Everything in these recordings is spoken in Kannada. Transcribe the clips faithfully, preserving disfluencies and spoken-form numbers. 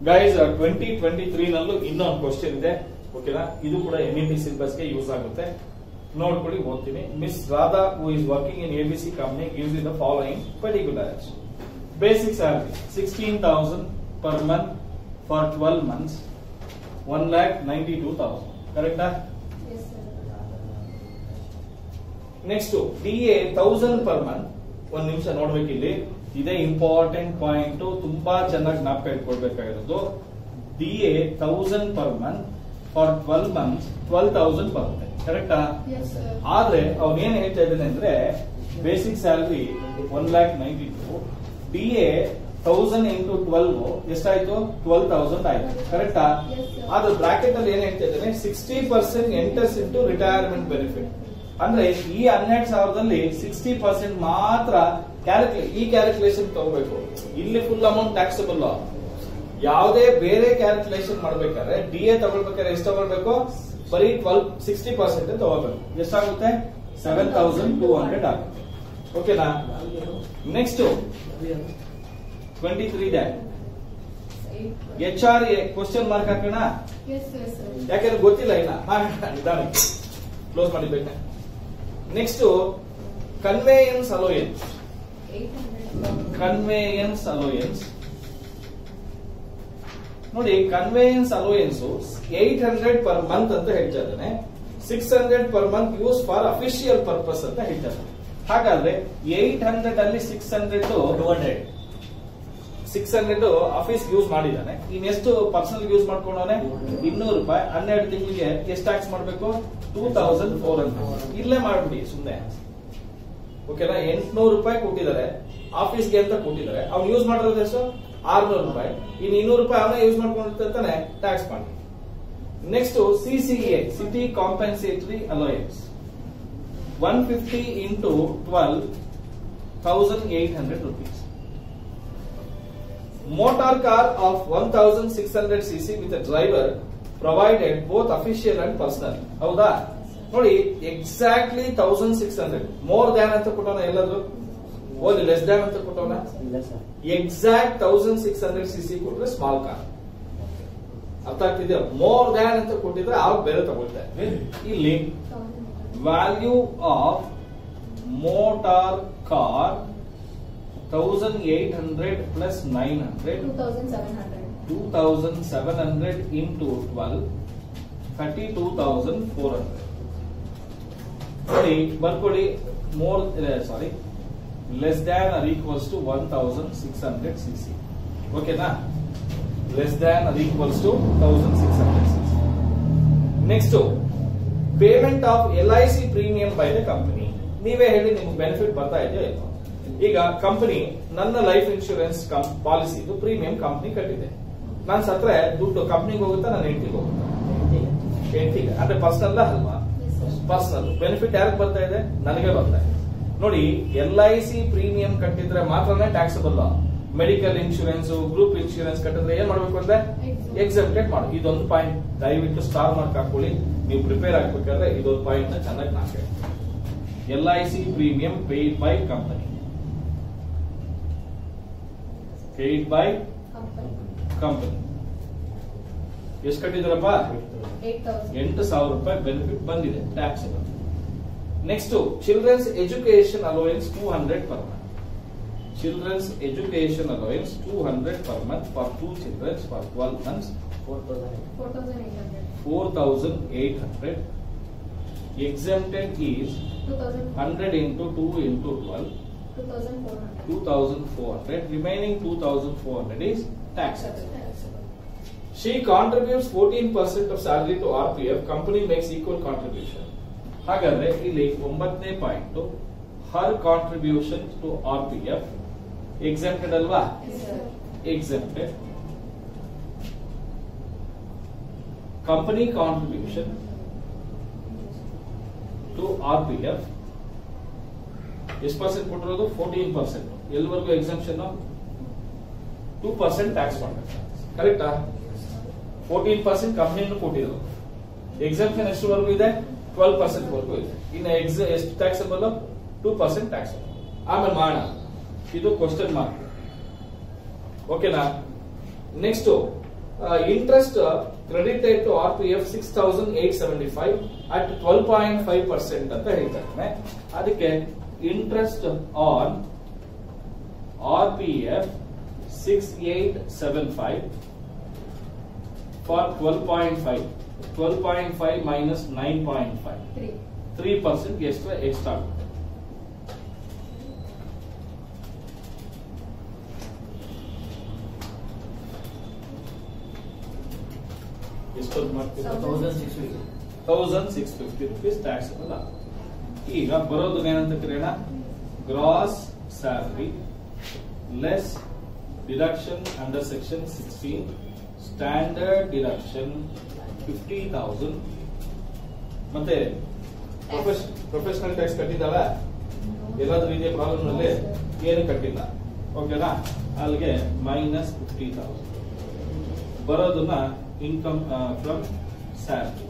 ಗೈಸ್ ಟ್ವೆಂಟಿ ಟ್ವೆಂಟಿ ತ್ರೀ ನಲ್ಲೂ ಇನ್ನೊಂದು ಕ್ವಶನ್ ಇದೆ. ಓಕೆನಾ, ಇದು ಕೂಡ ಎನ್ ಇ ಟಿ ಸಿಲೆಬಸ್ ಗೆ ಯೂಸ್ ಆಗುತ್ತೆ. ನೋಡ್ಕೊಳ್ಳಿ, ಓದ್ತೀನಿ. Miss Radha who is working in ABC company gives in the following particulars. Basic salary sixteen thousand per month for twelve months, one lakh ninety two thousand. ಕರೆಕ್ಟಾ? Next D A thousand per month. ಒಂದ್ ನಿಮಿಷ ನೋಡ್ಬೇಕಿಲ್ಲಿ, ಇದೇ ಇಂಪಾರ್ಟೆಂಟ್ ಪಾಯಿಂಟ್, ತುಂಬಾ ಚೆನ್ನಾಗಿ ಜ್ಞಾಪಕ ಇಟ್ಕೊಳ್ಬೇಕಾಗಿರೋದು. D A thousand per month for twelve months twelve thousand ಬರುತ್ತೆ. ಕರೆಕ್ಟಾ? ಆದ್ರೆ ಅವ್ನು ಏನ್ ಹೇಳ್ತಾ ಇದ್ದಾನೆ ಅಂದ್ರೆ basic salary one lakh ninety two, D A thousand into twelve ಎಷ್ಟಾಯ್ತು? ಟ್ವೆಲ್ವ್ ತೌಸಂಡ್ ಆಯ್ತು. ಕರೆಕ್ಟಾ? ಆದ್ರೆ ಬ್ರಾಕೆಟ್ ಅಲ್ಲಿ ಏನ್ ಹೇಳ್ತಾ ಇದ್ದಾನೆ, sixty percent enters into retirement benefit. ಅಂದ್ರೆ ಈ ಹನ್ನೆರಡು ಸಾವಿರದಲ್ಲಿ ಸಿಕ್ಸ್ಟಿ ಪರ್ಸೆಂಟ್ ಮಾತ್ರ ಕ್ಯಾಲ್ಕುಲೇ ಈ ಕ್ಯಾಲ್ಕುಲೇಷನ್ ತಗೋಬೇಕು. ಇಲ್ಲಿ ಫುಲ್ ಅಮೌಂಟ್ ಟ್ಯಾಕ್ಸಬಲ್. ಯಾವುದೇ ಬೇರೆ ಕ್ಯಾಲ್ಕುಲೇಷನ್ ಮಾಡ್ಬೇಕಾದ್ರೆ ಡಿ ಎ ತಗೊಳ್ಬೇಕಾದ್ರೆ ಎಷ್ಟು ತಗೊಳ್ಬೇಕು? ಬರೀ ಟ್ವೆಲ್ವ್ ಸಿಕ್ಸ್ಟಿ ಪರ್ಸೆಂಟ್ ತಗೋಬೇಕು. ಎಷ್ಟಾಗುತ್ತೆ? ಸೆವೆನ್ ತೌಸಂಡ್ ಟೂ ಹಂಡ್ರೆಡ್ ಆಗುತ್ತೆ. ಓಕೆನಾ? ನೆಕ್ಸ್ಟ್ ಟ್ವೆಂಟಿ ತ್ರೀ ಡ್ಯಾಕ್ H R A question mark ಹಾಕೋಣ, ಯಾಕಂದ್ರೆ ಗೊತ್ತಿಲ್ಲ ಇನ್ನ. ನಿಧಾನ ಕ್ಲೋಸ್ ಮಾಡಿಬೇಕಾ. Next conveyance allowance. Conveyance allowance ನೋಡಿ, conveyance allowance eight hundred per month ಅಂತ ಹೇಳ್ತಾ ಇದ್ದಾನೆ. Six hundred per month use for official purpose ಅಂತ ಹೇಳ್ತಾ ಇದ್ದಾನೆ. ಹಾಗಾದ್ರೆ ಏಟ್ ಹಂಡ್ರೆಡ್ ಅಲ್ಲಿ six hundred two hundred six hundred office use ಮಾಡಿದ್ದಾನೆ. ಇನ್ನೆಷ್ಟು ಪರ್ಸನಲ್ ಯೂಸ್ ಮಾಡ್ಕೊಂಡವನೆ? ಇನ್ನೂರು ರೂಪಾಯಿ. ಹನ್ನೆರಡು ತಿಂಗಳಿಗೆ ಎಷ್ಟು ಟ್ಯಾಕ್ಸ್ ಮಾಡಬೇಕು? Two thousand four hundred. ಇಲ್ಲೇ ಮಾಡ್ಬಿಡಿ ಸುಮ್ಮನೆ. ಓಕೆನಾ? ಎಂಟ್ನೂರು ರೂಪಾಯಿ ಕೊಟ್ಟಿದ್ದಾರೆ ಆಫೀಸ್ಗೆ ಅಂತ ಕೊಟ್ಟಿದ್ದಾರೆ. ಅವ್ನು ಯೂಸ್ ಮಾಡಿರೋದು ಎಷ್ಟು? ಆರ್ನೂರು ರೂಪಾಯಿ. ಇನ್ನು ಇನ್ನೂರು ರೂಪಾಯಿ ಅವನೇ ಯೂಸ್ ಮಾಡ್ಕೊಂಡಿರ್ತಾನೆ, ಟ್ಯಾಕ್ಸ್ ಮಾಡಿ. Next C C A city compensatory allowance one fifty into twelve thousand eight hundred rupees. Motor car of one thousand six hundred c c with a driver provided both official and personal. ಹೌದಾ? ನೋಡಿ, exactly thousand six hundred. More than ಅಂತ ಕೊಟ್ಟವನ ಎಲ್ಲಾದ್ರು? ಓದಿ, ಲೆಸ್ ದ್ಯಾನ್ ಅಂತ ಕೊಟ್ಟವನ? Exact thousand six hundred C C ಕೊಟ್ರೆ ಸ್ಮಾಲ್ ಕಾರ್. ಅರ್ಥ ಆಗ್ತಿದ್ಯಾ? ಮೋರ್ ದ್ಯಾನ್ ಅಂತ ಕೊಟ್ಟಿದ್ರೆ ಆಗ ಬೇರೆ ತಗೊಳ್ತಾರೆ. ಇಲ್ಲಿ value of motor car thousand eight hundred plus nine hundred, two thousand seven hundred, two thousand seven hundred into twelve, thirty-two thousand four hundred. Sorry, ಬರ್ಕೊಳ್ಳಿ. more sorry less than or equals to one thousand six hundred c c. ಓಕೆನಾ? less than or equals to one thousand six hundred c c. next, payment of L I C premium by the company. ನೀವೇ ಹೇಳಿ, ನಿಮ್ಗೆ ಬೆನಿಫಿಟ್ ಬರ್ತಾ ಇದೆಯೋ ಇಲ್ವಾ? ಈಗ ಕಂಪನಿ ನನ್ನ life insurance policy premium company ಕಟ್ಟಿದೆ. ನಾನು ಸತ್ರೆ ದುಡ್ಡು ಕಂಪನಿಗೆ ಹೋಗುತ್ತಾ, ನನ್ನ ಹೆಂಡತಿಗೆ ಹೋಗುತ್ತಾ? ಹೆಂಡತಿಗೆ. ಅಂದ್ರೆ ಪರ್ಸನಲ್ ಅಲ್ವಾ? ಪರ್ಸನಲ್. ಬೆನಿಫಿಟ್ ಯಾರಿಗೆ ಬರ್ತಾ ಇದೆ? ನನಗೆ ಬರ್ತಾ ಇದೆ. ನೋಡಿ, ಎಲ್ ಐ ಸಿ ಪ್ರೀಮಿಯಂ ಕಟ್ಟಿದ್ರೆ ಮಾತ್ರನೇ taxable. Medical insurance, group insurance ಕಟ್ಟಿದ್ರೆ ಏನ್ ಮಾಡ್ಬೇಕು ಅಂದ್ರೆ ಎಕ್ಸೆಪ್ಟೆಡ್ ಮಾಡು. ಇದೊಂದು ಪಾಯಿಂಟ್ ದಯವಿಟ್ಟು ಸ್ಟಾರ್ ಮಾರ್ಕ್ ಹಾಕೊಳ್ಳಿ. ನೀವು ಪ್ರಿಪೇರ್ ಆಗ್ಬೇಕಾದ್ರೆ ಇದೊಂದು ಪಾಯಿಂಟ್ ನ ಚೆನ್ನಾಗಿ ನಾಲ್ಕು. L I C premium paid by company, paid by company. ಎಷ್ಟು ಕಟ್ಟಿದ್ರಪ್ಪ? ಎಂಟು ಸಾವಿರ ರೂಪಾಯಿ ಬೆನಿಫಿಟ್ ಬಂದಿದೆ, tax. Next, children's education allowance two hundred per month. Children's education allowance two hundred per month for two children's for twelve months, four thousand eight hundred. Exempted is hundred into two into twelve, two thousand four hundred. Remaining two thousand four hundred is taxable. She contributes fourteen percent of salary to R P F. Company makes equal contribution. ಹಾಗಾದ್ರೆ ಇಲ್ಲಿ ಒಂಬತ್ತನೇ point, her contribution to R P F exempted ಅಲ್ವಾ? Exempted. Company contribution to R P F ಎಷ್ಟು ಪರ್ಸೆಂಟ್ ಕೊಟ್ಟಿರೋದು? Fourteen percent. ಎಲ್ಲಿವರೆಗೂ ಎಕ್ಸೆಂಪ್ಷನ್? ಟೂ ಪರ್ಸೆಂಟ್ ಟ್ಯಾಕ್ಸ್ ಮಾಡಬೇಕು. ಕರೆಕ್ಟಾ? ಫೋರ್ಟೀನ್ ಪರ್ಸೆಂಟ್ ಕಂಪನಿಯನ್ನು ಕೊಟ್ಟಿರೋದು. ಎಕ್ಸೆಂಪ್ಷನ್ ಎಷ್ಟುವರೆಗೂ ಇದೆ? ಟ್ವೆಲ್ವ್ ಪರ್ಸೆಂಟ್ ವರೆಗೂ ಇದೆ. ಇನ್ನು ಎಷ್ಟು ಟ್ಯಾಕ್ಸಬಲ್? Two percent taxable. ಆಮೇಲೆ ಮಾಡೋಣ. ಇದು ಕ್ವಶನ್ ಮಾರ್ಕ್. ಓಕೆನಾ? Next interest credited to R P F six thousand eight seventy five at twelve point five percent ಅಂತ ಹೇಳ್ತಾರೆ. ಅದಕ್ಕೆ interest on R P F six eight seven five for twelve point five twelve point five minus nine point five three percent ಎಷ್ಟು ಎಷ್ಟಾಗುತ್ತೆ? Thousand six fifty rupees taxable ಆಗುತ್ತೆ. ಈಗ ಬರೋದು ಏನಂತ ಕರೆಯೋಣ, gross salary less deduction under section sixteen standard deduction fifty thousand ಮತ್ತೆ ಪ್ರೊಫೆಷನಲ್ ಟ್ಯಾಕ್ಸ್ ಕಟ್ಟಿದ್ದಾಳ, ಎಲ್ಲಾದ್ರೂ ರೀತಿಯ ಪ್ರಾಬ್ಲಮ್ ನಲ್ಲಿ ಏನು ಕಟ್ಟಿಲ್ಲ, ಓಕೆನಾ? ಅಲ್ಲಿಗೆ ಮೈನಸ್ ಫಿಫ್ಟಿ ತೌಸಂಡ್ ಬರೋದನ್ನ ಇನ್ಕಮ್ ಫ್ರಮ್ ಸ್ಯಾಲರಿ.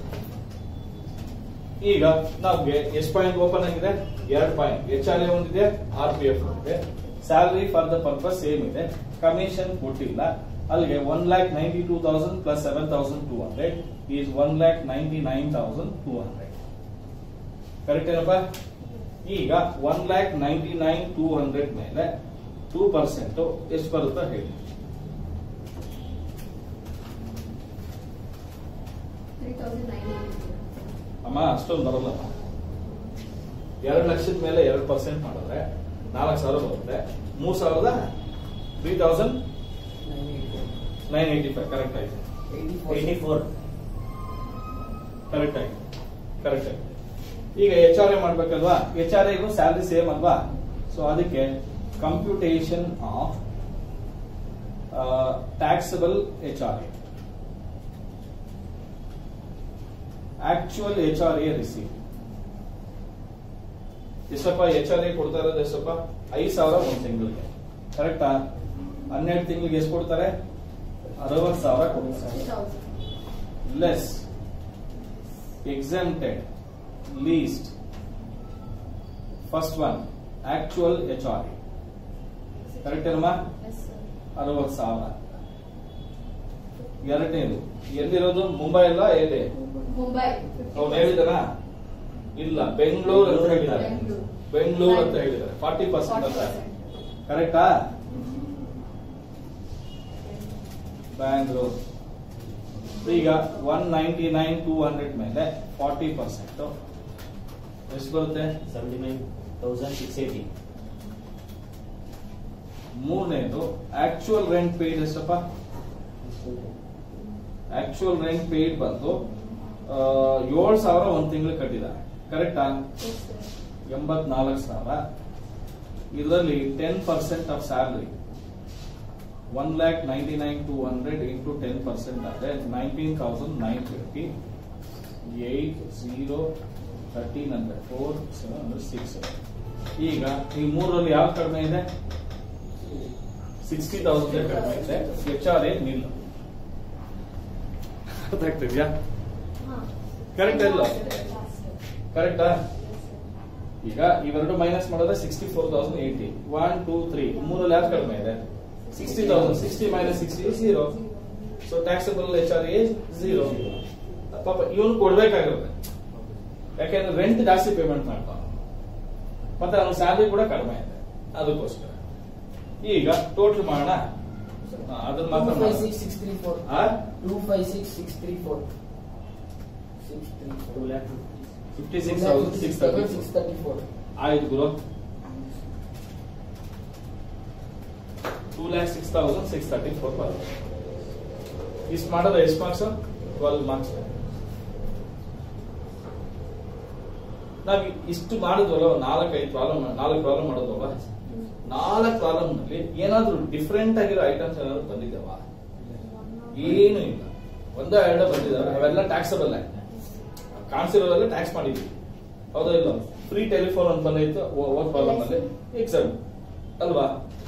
ಈಗ ನಮ್ಗೆ ಎಷ್ಟು ಪಾಯಿಂಟ್ ಓಪನ್ ಆಗಿದೆ? ಎರಡು ಪಾಯಿಂಟ್. ಎಚ್ ಆರ್ ಎ ಒಂದಿದೆ, ಆರ್ ಪಿ ಎಫ್ ಒಂದಿದೆ. Salary for the purpose same ಇದೆ, ಕಮಿಷನ್ ಕೊಟ್ಟಿಲ್ಲ. ಅಲ್ಲಿಗೆ one lakh ninety two thousand plus seven thousand two hundred is one lakh ninety nine thousand two hundred. Correct ಏನಪ್ಪ? ಈಗ one lakh ninety nine two hundred ಮೇಲೆ ಟೂ ಪರ್ಸೆಂಟ್ ಎಷ್ಟು ಬರುತ್ತಾ ಹೇಳಿ? ಅಮ್ಮ ಅಷ್ಟೊಂದು ಬರಲ್ಲ. ಎರಡು ಲಕ್ಷದ ಮೇಲೆ ಎರಡು ಪರ್ಸೆಂಟ್ ಮಾಡಿದ್ರೆ ನಾಲ್ಕು ಸಾವಿರ ಬರುತ್ತೆ. ಮೂರ್ ಸಾವಿರದ three thousand nine eighty five correct ಆಯ್ತು. ಏಟಿ ಫೋರ್ ಕರೆಕ್ಟ್ ಆಯ್ತು, ಕರೆಕ್ಟ್ ಆಯ್ತು. ಈಗ ಎಚ್ ಆರ್ ಎ ಮಾಡ್ಬೇಕಲ್ವಾ? ಎಚ್ ಆರ್ ಎಗೂ ಸ್ಯಾಲರಿ ಸೇಮ್ ಅಲ್ವಾ? ಸೊ ಅದಕ್ಕೆ computation of taxable H R A, actual H R A receive ಎಷ್ಟಪ್ಪ? ಎಚ್ ಆರ್ ಎ ಕೊಡ್ತಾ ಇರೋದು ಎಷ್ಟಪ್ಪ? ಐದು ಸಾವಿರ ಒಂದ್ ತಿಂಗಳಿಗೆ, ಕರೆಕ್ಟಾ? ಹನ್ನೆರಡು ತಿಂಗಳಿಗೆ ಎಷ್ಟು ಕೊಡ್ತಾರೆ? ಅರವತ್ತು ಸಾವಿರ ಕೊಡ್ತಾರೆ. Less exempted least first one actual H R A, correct ಅಲ್ವಾ? ಅರವತ್ತು ಸಾವಿರ. ಎರಡನೇದು ಎಲ್ಲಿರೋದು? ಮುಂಬೈ ಅಲ್ಲ, ಎಲ್ಲಿ? ಅವ್ನು ಹೇಳಿದಾರ? ಇಲ್ಲ, ಬೆಂಗಳೂರು ಅಂತ ಹೇಳಿದ್ದಾರೆ. ಬೆಂಗಳೂರು ಅಂತ ಹೇಳಿದ್ದಾರೆ. ಫಾರ್ಟಿ ಪರ್ಸೆಂಟ್ ಅಂತ, ಕರೆಕ್ಟಾ? ಬ್ಯಾಂಗ್ಳೂರ್. ಈಗ one ninety nine two hundred ಮೇಲೆ ಫಾರ್ಟಿ ಪರ್ಸೆಂಟ್ ಎಷ್ಟು ಬರುತ್ತೆ? Seventy nine thousand six eighty. ಮೂರನೇದು ಆಕ್ಚುಯಲ್ ರೆಂಟ್ ಪೇಯ್ಡ್ ಎಷ್ಟಪ್ಪ? ಆಕ್ಚುಯಲ್ ರೆಂಟ್ ಪೇಯ್ಡ್ ಬಂದು ಏಳು ಸಾವಿರ ಒಂದ್ ತಿಂಗಳು ಕಟ್ಟಿದ್ದಾರೆ, ಕರೆಕ್ಟಾ? ಎಂಬತ್ನಾಲ್ಕು ಸಾವಿರ. ಇದರಲ್ಲಿ ten percent of salary one lakh ninety nine two hundred into ten percent ಆದ್ರೆ nineteen thousand nine fifty eight zero thirteen hundred four seven hundred six. ಈಗ ಈ ಮೂರಲ್ಲಿ ಯಾವ ಕಡಿಮೆ ಇದೆ? ಸಿಕ್ಸ್ಟಿ ತೌಸಂಡ್ ಕಡಿಮೆ ಇದೆ. H R A nil. ಅರ್ಥ ಆಗ್ತಿದ್ಯಾ? ಕರೆಕ್ಟ್ ಅಲ್ಲ? ಕರೆಕ್ಟಾ? ಈಗ ಇವೆರಡು ಮೈನಸ್ ಮಾಡಿದ್ರೆ sixty four thousand eighty. One two three ಮೂರಲ್ಲಿ ಯಾವ ಕಡಿಮೆ ಇದೆ? Sixty thousand. Sixty minus sixty zero. So taxable H R A zero. ಪಾಪ ಇವನು ಕೊಡ್ಬೇಕಾಗಿರುತ್ತೆ, ಯಾಕೆಂದ್ರೆ ರೆಂಟ್ ಜಾಸ್ತಿ ಪೇಮೆಂಟ್ ಮಾಡ್ತಾನ, ಮತ್ತೆ ಅವನ ಸ್ಯಾಲರಿ ಕೂಡ ಕಡಿಮೆ ಇದೆ, ಅದಕ್ಕೋಸ್ಕರ. ಈಗ ಟೋಟಲ್ ಮಾಡೋಣ. ಅದನ್ನ ಮಾತ್ರ fifty six thousand six thirty four ಆಯ್ತು ಗುರು. Two lakh six thousand six thirty four ಬರುತ್ತೆ. ಇಷ್ಟು ಮಾಡೋದು ಎಷ್ಟು ಮಾರ್ಕ್ಸ್? Twelve marks. ನಾವ್ ಇಷ್ಟು ಮಾಡಿದ್ವಲ್ಲ, ನಾಲ್ಕೈದು ಪ್ರಾಬ್ಲಮ್ ನಾಲ್ಕು ಪ್ರಾಬ್ಲಮ್ ಮಾಡೋದಲ್ವ? ನಾಲ್ಕು ಪ್ರಾಬ್ಲಮ್ ನಲ್ಲಿ ಏನಾದ್ರೂ ಡಿಫ್ರೆಂಟ್ ಆಗಿರೋ ಐಟಮ್ಸ್ ಏನಾದ್ರು ಬಂದಿದ್ದಾವ? ಏನು ಇಲ್ಲ, ಒಂದೋ ಎರಡೋ ಬಂದಿದ್ದಾವೆ. ಅವೆಲ್ಲ ಟ್ಯಾಕ್ಸಬಲ್ ಆಗಿ ಕಾಣಿಸಿರೋದೆಲ್ಲ ಟ್ಯಾಕ್ಸ್ ಮಾಡಿದ್ವಿ, ಹೌದಾ ಇಲ್ಲ? ಫ್ರೀ ಟೆಲಿಫೋನ್ ಅಂತ ಬಂದಿತ್ತು ಓದ್ ಪ್ರಾಬ್ಲಮ್ ಅಲ್ಲಿ ಎಕ್ಸಾಮ್ ಅಲ್ವಾ?